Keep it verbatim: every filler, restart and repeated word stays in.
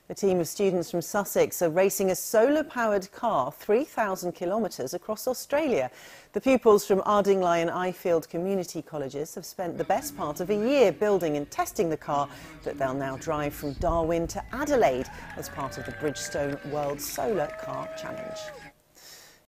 A team of students from Sussex are racing a solar-powered car three thousand kilometres across Australia. The pupils from Ardingly and Ifield Community Colleges have spent the best part of a year building and testing the car that they'll now drive from Darwin to Adelaide as part of the Bridgestone World Solar Car Challenge.